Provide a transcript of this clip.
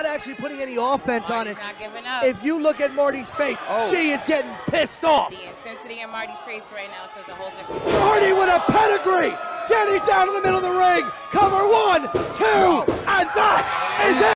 actually putting any offense on it. Not giving up. If you look at Marti's face, she is getting pissed off. The intensity in Marti's face right now says a whole different story. Marti with a pedigree. Dani's down in the middle of the ring. Cover 1, 2, and that is it.